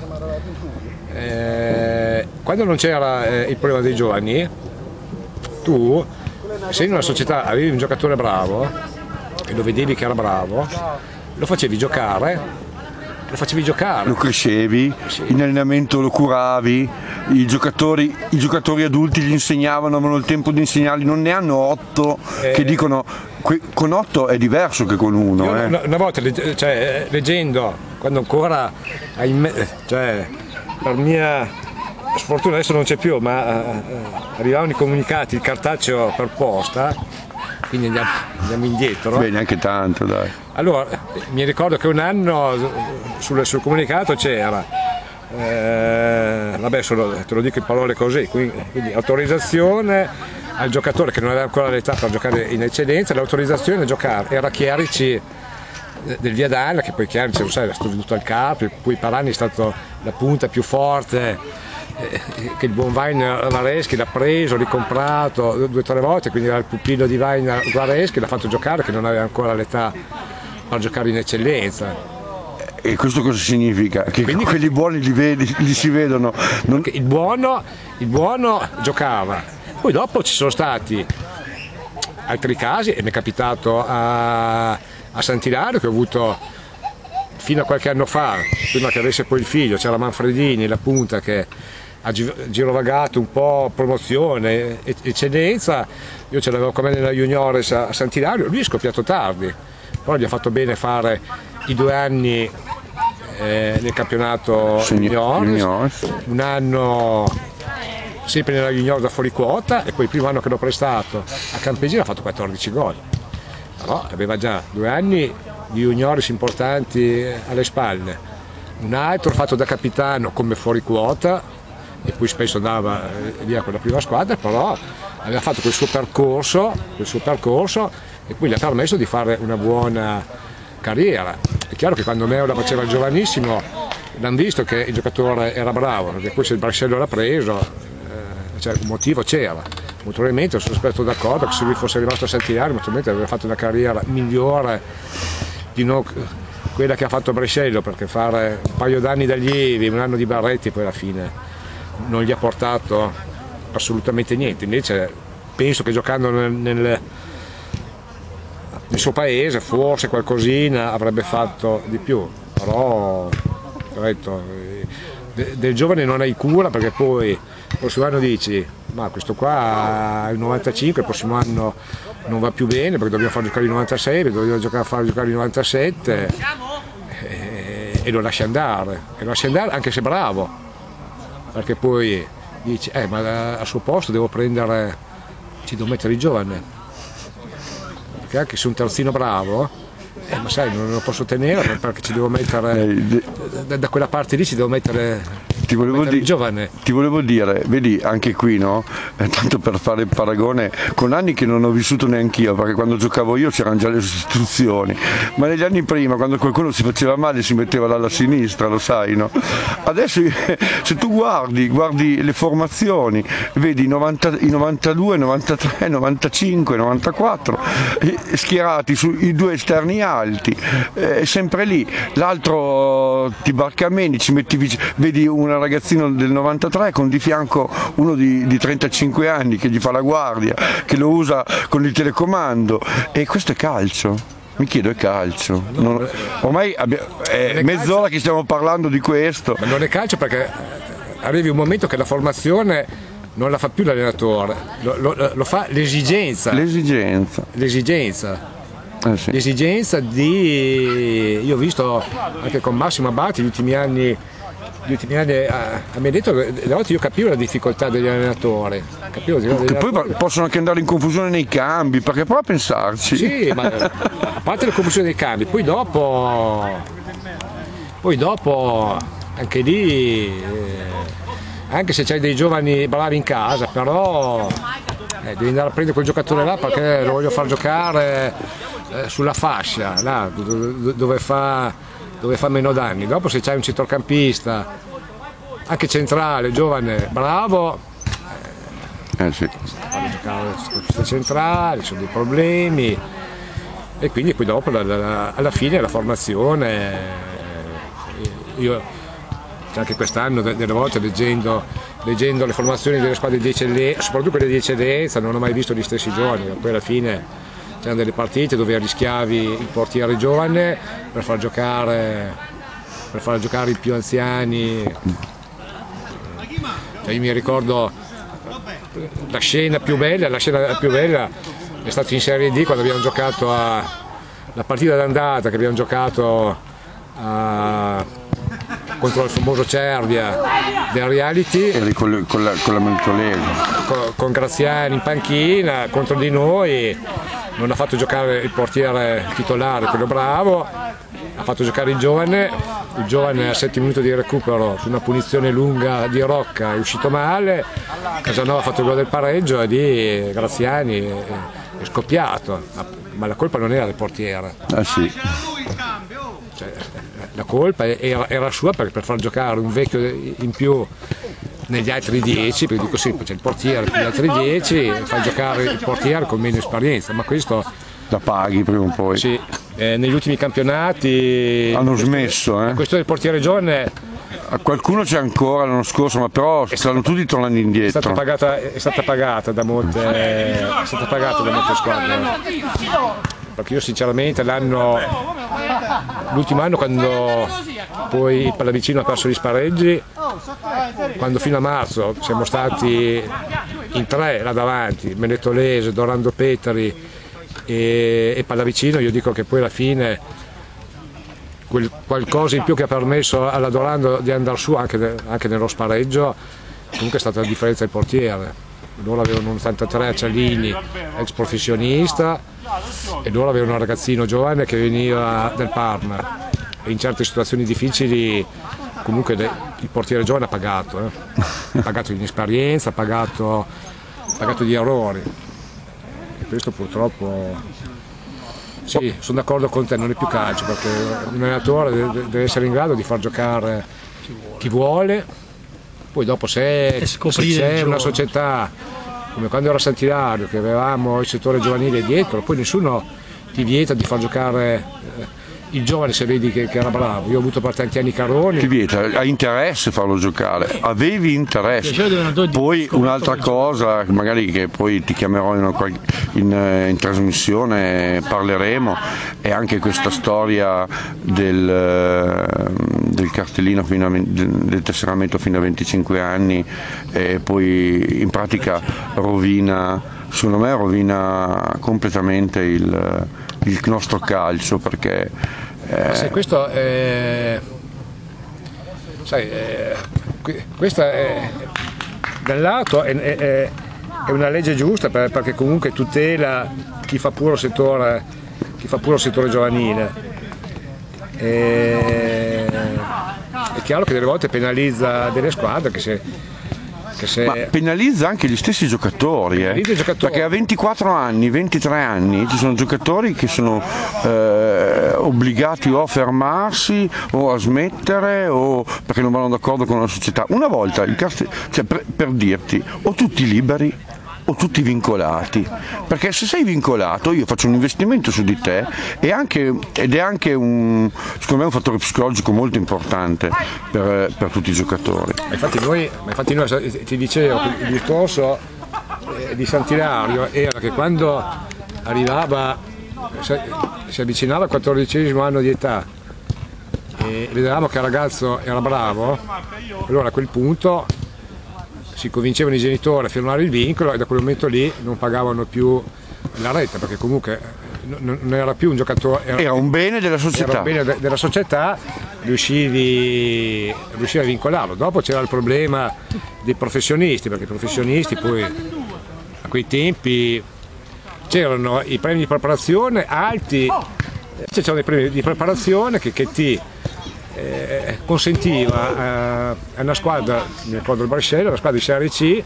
Eh, quando non c'era il problema dei giovani, tu se in una società avevi un giocatore bravo e lo vedevi che era bravo, lo facevi giocare, lo facevi giocare. Lo crescevi, sì. In allenamento lo curavi, i giocatori, i giocatori adulti gli insegnavano, avevano il tempo di insegnarli, non ne hanno otto eh. che dicono con otto è diverso che con uno. Io, eh. una, una volta cioè, leggendo, quando ancora cioè, per mia sfortuna adesso non c'è più, ma eh, arrivavano i comunicati, il cartaceo per posta, quindi andiamo, andiamo indietro. Beh, neanche tanto, dai. Allora, mi ricordo che un anno sul, sul comunicato c'era, eh, vabbè, solo, te lo dico in parole così, quindi, quindi autorizzazione al giocatore che non aveva ancora l'età per giocare in eccellenza, l'autorizzazione a giocare, era Chiarici del Viadana, che poi Chiarici, lo sai, era stato venuto al Capri, poi Parani è stato la punta più forte, che il buon Vaina Vareschi l'ha preso, ricomprato due o tre volte, quindi era il pupillo di Vaina Vareschi, l'ha fatto giocare, che non aveva ancora l'età per giocare in eccellenza. E questo cosa significa? Che quindi, quelli buoni li, vedi, li si vedono? Non... Il, buono, il buono giocava, poi dopo ci sono stati altri casi, e mi è capitato a, a Sant'Ilario, che ho avuto fino a qualche anno fa, prima che avesse poi il figlio, c'era Manfredini, la punta, che ha girovagato un po' promozione, eccellenza, io ce l'avevo come nella Juniores a Sant'Ilario, lui è scoppiato tardi, però gli ha fatto bene fare i due anni eh, nel campionato juniores, un anno sempre nella junior da fuori quota, e poi il primo anno che l'ho prestato a Campesino ha fatto quattordici gol, però aveva già due anni di juniores importanti alle spalle, un altro fatto da capitano come fuori quota e poi spesso andava via con la prima squadra, però aveva fatto quel suo percorso, quel suo percorso e poi gli ha permesso di fare una buona carriera. È chiaro che quando Meo la faceva giovanissimo l'hanno visto che il giocatore era bravo, perché poi se il Barcellona l'ha preso, eh, cioè un motivo c'era. Naturalmente sono aspetto d'accordo che se lui fosse rimasto a Sant'Ilario naturalmente avrebbe fatto una carriera migliore di non quella che ha fatto Brescello, perché fare un paio d'anni da allievi, un anno di Barretti poi alla fine non gli ha portato assolutamente niente. Invece penso che giocando nel, nel, nel suo paese forse qualcosina avrebbe fatto di più, però ho detto, de, del giovane non hai cura, perché poi il prossimo anno dici ma questo qua è il novantacinque, il prossimo anno non va più bene perché dobbiamo far giocare il novantasei, dobbiamo giocare, far giocare il novantasette e, e lo lasci andare, e lo lasci andare anche se bravo, perché poi dici eh ma al suo posto devo prendere, ci devo mettere il giovane, perché anche se un terzino bravo eh, ma sai non lo posso tenere perché ci devo mettere da, da quella parte lì ci devo mettere Ti volevo, di, giovane. ti volevo dire, vedi anche qui, no? Eh, tanto per fare il paragone con anni che non ho vissuto neanch'io, perché quando giocavo io c'erano già le sostituzioni, ma negli anni prima quando qualcuno si faceva male si metteva dalla sinistra, lo sai, no? Adesso se tu guardi, guardi le formazioni, vedi i, novanta, i novantadue, novantatré, novantacinque, novantaquattro schierati sui due esterni alti, è sempre lì, l'altro ti barca meno, ci metti vicino, vedi un ragazzino del novantatré con di fianco uno di, di trentacinque anni che gli fa la guardia, che lo usa con il telecomando, e questo è calcio. Mi chiedo, è calcio? Non, ormai è mezz'ora che stiamo parlando di questo. Ma non è calcio perché arrivi un momento che la formazione non la fa più l'allenatore, lo, lo, lo fa l'esigenza. L'esigenza. L'esigenza. Eh sì. L'esigenza di. Io ho visto anche con Massimo Abati gli ultimi anni. Gli ultimi anni a, a me ha detto che alle volte io capivo la difficoltà degli allenatori, capivo degli che allenatori. Poi possono anche andare in confusione nei cambi, perché prova a pensarci. Sì, ma a parte la confusione dei cambi, poi dopo poi dopo anche lì eh, anche se c'hai dei giovani bravi in casa, però eh, devi andare a prendere quel giocatore là perché lo voglio far giocare eh, sulla fascia là, dove fa dove fa meno danni. Dopo se c'hai un centrocampista anche centrale, giovane, bravo, eh, eh sì. fanno giocare centrocampista centrale, ci sono dei problemi e quindi poi dopo la, la, alla fine la formazione, io anche quest'anno delle volte leggendo, leggendo le formazioni delle squadre di eccellenza, soprattutto quelle di eccellenza, non ho mai visto gli stessi giovani, poi alla fine c'erano delle partite dove rischiavi il portiere giovane per far giocare, per far giocare i più anziani. Cioè io mi ricordo la scena più bella, la scena più bella è stata in Serie D quando abbiamo giocato a, la partita d'andata che abbiamo giocato a, contro il famoso Cervia del reality con, le, con la, con la con, con Graziani in panchina contro di noi. Non ha fatto giocare il portiere titolare, quello bravo, ha fatto giocare il giovane, il giovane a sette minuti di recupero su una punizione lunga di Rocca è uscito male, Casanova ha fatto il gol del pareggio e lì Graziani è, è scoppiato, ma la colpa non era del portiere. Ah, sì. Cioè, la colpa era, era sua perché per far giocare un vecchio in più negli altri dieci, perché dico sì, c'è il portiere per gli altri dieci, fai giocare il portiere con meno esperienza, ma questo la paghi prima o poi. Sì, eh, negli ultimi campionati hanno smesso, eh? La questione del portiere giovane a qualcuno c'è ancora l'anno scorso, ma però stanno tutti tornando indietro. È stata pagata, è stata pagata da molte, è stata pagata da molte squadre. Perché io sinceramente l'anno l'ultimo anno quando poi il Pallavicino ha perso gli spareggi, quando fino a marzo siamo stati in tre là davanti, Menettolese, Dorando Petari e, e Pallavicino, io dico che poi alla fine quel qualcosa in più che ha permesso alla Dorando di andare su anche, anche nello spareggio, comunque è stata la differenza del portiere. Loro avevano un ottantatré a Cialini, ex professionista, e loro avevano un ragazzino giovane che veniva del Parma, e in certe situazioni difficili comunque il portiere giovane ha pagato, eh. ha pagato di inesperienza, ha pagato, ha pagato di errori, e questo purtroppo... Sì, sono d'accordo con te, non è più calcio, perché un allenatore deve essere in grado di far giocare chi vuole, poi dopo se, se c'è una società come quando era Sant'Ilario che avevamo il settore giovanile dietro, poi nessuno ti vieta di far giocare il giovane se vedi che, che era bravo. Io ho avuto per tanti anni Caroni. Ti vieta, hai interesse a farlo giocare, avevi interesse. Poi un'altra cosa, magari che poi ti chiamerò in, una, in, in trasmissione, parleremo, è anche questa storia del, del cartellino fino a, del tesseramento fino a venticinque anni, e poi in pratica rovina, secondo me rovina completamente il, il nostro calcio, perché eh... se questo è, sai, è, questa è, da un lato è, è, è una legge giusta, perché comunque tutela chi fa puro settore, chi fa puro settore giovanile. E, è chiaro che delle volte penalizza delle squadre che se Se... Ma penalizza anche gli stessi giocatori, eh? giocatori, perché a ventiquattro anni, ventitré anni ci sono giocatori che sono eh, obbligati o a fermarsi o a smettere o perché non vanno d'accordo con la società. Una volta, il cast... cioè, per, per dirti, o tutti liberi o tutti vincolati, perché se sei vincolato io faccio un investimento su di te e anche, ed è anche un, secondo me un fattore psicologico molto importante per, per tutti i giocatori. Ma infatti noi, ma infatti noi ti dicevo, il discorso di Sant'Ilario era che quando arrivava, si avvicinava al quattordicesimo anno di età e vedevamo che il ragazzo era bravo, allora a quel punto si convincevano i genitori a firmare il vincolo e da quel momento lì non pagavano più la retta, perché comunque non era più un giocatore, era, era un bene della società, era un bene de- della società, riuscivi, riuscivi a vincolarlo. Dopo c'era il problema dei professionisti, perché i professionisti poi a quei tempi c'erano i premi di preparazione alti, c'erano i premi di preparazione che, che ti Eh, consentiva eh, a una squadra, mi ricordo il Brescello, una squadra di Serie C,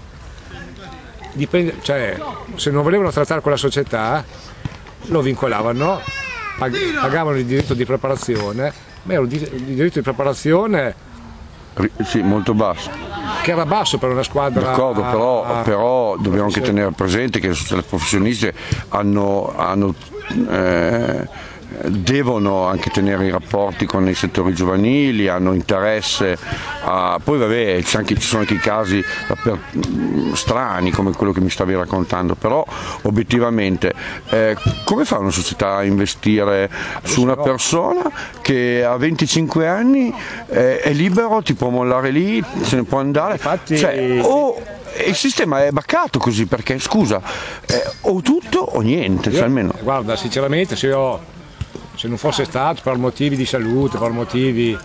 di prendere, cioè se non volevano trattare con la società lo vincolavano, pag- pagavano il diritto di preparazione, ma era un di- il diritto di preparazione sì, molto basso, che era basso per una squadra. D'accordo, però, però dobbiamo anche tenere presente che le professioniste hanno, hanno eh, devono anche tenere i rapporti con i settori giovanili, hanno interesse a... poi vabbè c'è anche, ci sono anche i casi per... strani come quello che mi stavi raccontando, però obiettivamente eh, come fa una società a investire su una persona che a venticinque anni eh, è libero, ti può mollare lì, se ne può andare? Infatti... cioè, o il sistema è baccato così, perché scusa, eh, o tutto o niente. Io, cioè, almeno. Guarda, sinceramente se io se non fosse stato per motivi di salute, per motivi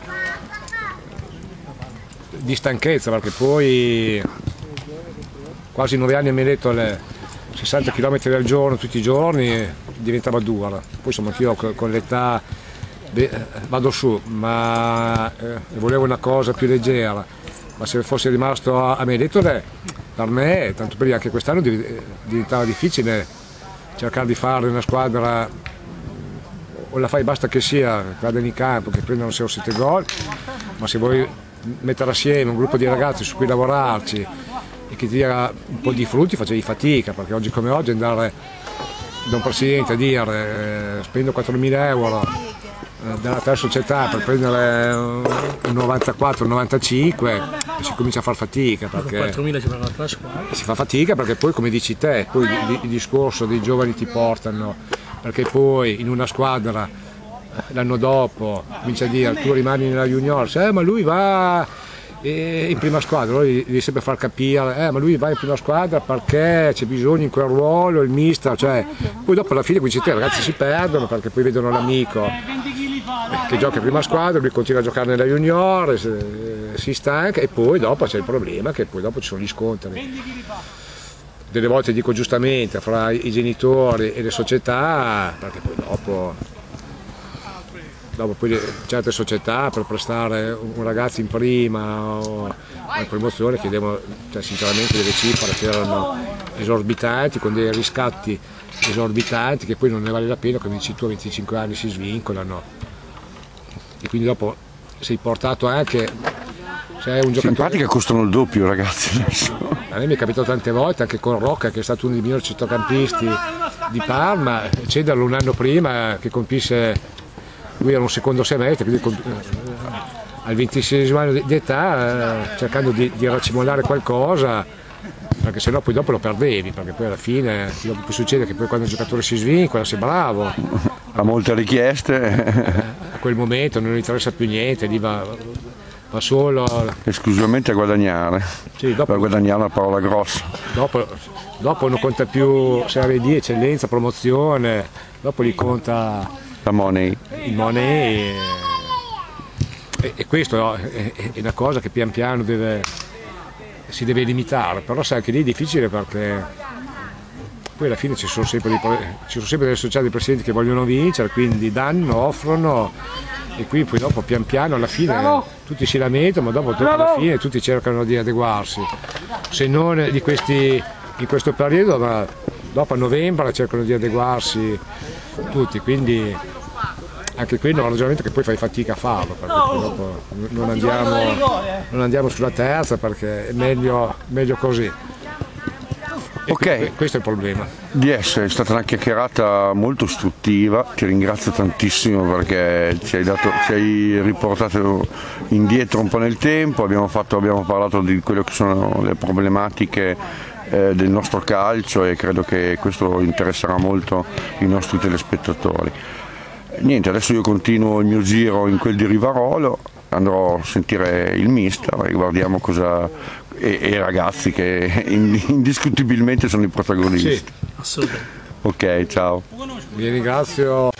di stanchezza, perché poi quasi nove anni mi hai detto le sessanta chilometri al giorno tutti i giorni, diventava dura. Poi insomma io con l'età vado su, ma eh, volevo una cosa più leggera, ma se fosse rimasto a, a Medetole, per me, tanto per anche quest'anno diventava difficile cercare di fare una squadra, o la fai basta che sia, vada in campo, che prendano sei o sette gol, ma se vuoi mettere assieme un gruppo di ragazzi su cui lavorarci e che ti dia un po' di frutti, facevi fatica, perché oggi come oggi andare da un presidente a dire eh, spendo quattromila euro eh, dalla tua società per prendere un novantaquattro novantacinque, si comincia a far fatica, perché quattromila ci prendono la squadra. Si fa fatica perché poi, come dici te, poi il, il discorso dei giovani ti portano, perché poi in una squadra l'anno dopo comincia a dire tu rimani nella junior, eh, ma lui va e in prima squadra lui devi sempre far capire, eh, ma lui va in prima squadra perché c'è bisogno in quel ruolo, il mister, cioè, poi dopo alla fine questi ragazzi si perdono perché poi vedono l'amico che gioca in prima squadra, lui continua a giocare nella junior, si stanca e poi dopo c'è il problema che poi dopo ci sono gli scontri. Delle volte dico giustamente fra i genitori e le società, perché poi dopo, dopo poi certe società per prestare un ragazzo in prima o in promozione chiedevano, cioè, sinceramente delle cifre che erano esorbitanti, con dei riscatti esorbitanti che poi non ne vale la pena, come dici tu, a venticinque anni si svincolano e quindi dopo sei portato anche, se è un giocatore... In pratica costano il doppio, ragazzi, adesso. A me mi è capitato tante volte anche con Rocca, che è stato uno dei migliori centrocampisti di Parma, cederlo un anno prima che compisse, lui era un secondo semestre, quindi al ventiseiesimo anno di età, eh, cercando di, di racimolare qualcosa, perché sennò poi dopo lo perdevi, perché poi alla fine dopo poi succede che poi quando il giocatore si svincola, sei bravo, ha molte richieste, a quel momento non gli interessa più niente, lì va, va solo esclusivamente a guadagnare, sì, dopo, per guadagnare una parola grossa. Dopo, dopo non conta più Serie D, eccellenza, promozione, dopo gli conta la money, il money e, e questo è, è una cosa che pian piano deve, si deve limitare, però sai che lì è difficile perché poi alla fine ci sono sempre, dei, ci sono sempre delle società di presidenti che vogliono vincere, quindi danno, offrono e qui poi dopo pian piano alla fine tutti si lamentano, ma dopo, dopo alla fine tutti cercano di adeguarsi, se non di questi, in questo periodo, ma dopo a novembre cercano di adeguarsi tutti, quindi anche quello è un ragionamento che poi fai fatica a farlo, perché poi dopo non andiamo, non andiamo sulla terza perché è meglio, meglio così. Ok, questo è il problema. D S, è stata una chiacchierata molto istruttiva, ti ringrazio tantissimo perché ci hai, dato, ci hai riportato indietro un po' nel tempo, abbiamo, fatto, abbiamo parlato di quello che sono le problematiche eh, del nostro calcio e credo che questo interesserà molto i nostri telespettatori. Niente, adesso io continuo il mio giro in quel di Rivarolo, andrò a sentire il mister e guardiamo cosa... e i ragazzi che indiscutibilmente sono i protagonisti. Sì, assolutamente. Ok, ciao. Vi ringrazio.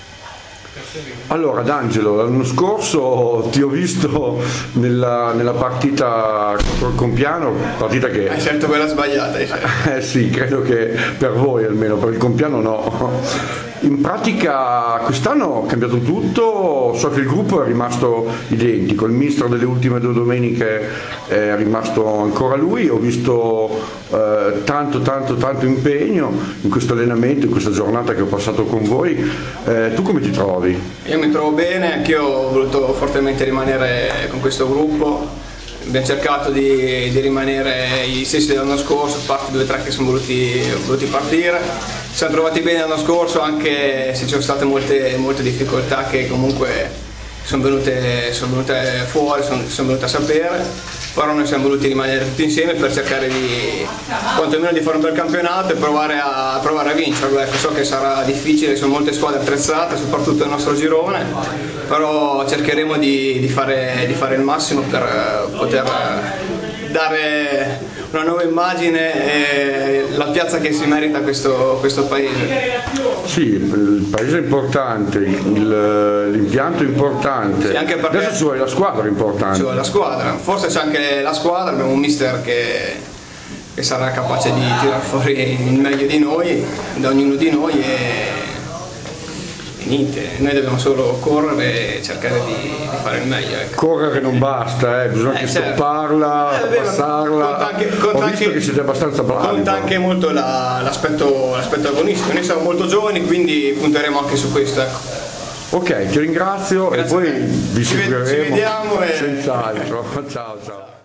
Allora D'Angelo, l'anno scorso ti ho visto nella, nella partita contro il Compiano, partita che... Hai scelto quella sbagliata, hai scelto. Eh sì, credo che per voi almeno, per il Compiano no. In pratica quest'anno è cambiato tutto, so che il gruppo è rimasto identico, il mister delle ultime due domeniche è rimasto ancora lui, ho visto eh, tanto tanto tanto impegno in questo allenamento, in questa giornata che ho passato con voi, eh, tu come ti trovi? Io mi trovo bene, anch'io ho voluto fortemente rimanere con questo gruppo, abbiamo cercato di, di rimanere gli stessi dell'anno scorso, a parte due o tre che sono voluti, voluti partire. Ci siamo trovati bene l'anno scorso anche se ci sono state molte, molte difficoltà che comunque sono venute, sono venute fuori, sono, sono venute a sapere, però noi siamo voluti rimanere tutti insieme per cercare di quantomeno di fare un bel campionato e provare a, provare a vincerlo. Ecco, so che sarà difficile, sono molte squadre attrezzate, soprattutto il nostro girone, però cercheremo di, di, fare, di fare il massimo per poter dare una nuova immagine e la piazza che si merita questo, questo paese. Sì, il paese è importante, l'impianto è importante, sì, anche perché adesso ci vuole la squadra importante. Ci vuole la squadra, forse c'è anche la squadra, abbiamo un mister che, che sarà capace di tirar fuori il meglio di noi, da ognuno di noi e niente, noi dobbiamo solo correre e cercare di, di fare il meglio. Ecco. Correre non basta, eh, bisogna eh, anche certo. stopparla, eh, passarla. Conta anche, conta Ho visto anche, che siete abbastanza bravi. Conta però. Anche molto l'aspetto la, agonistico, noi siamo molto giovani quindi punteremo anche su questo. Ecco. Ok, ti ringrazio. Grazie e poi vi seguiremo ci vediamo e... senz'altro. Ciao ciao.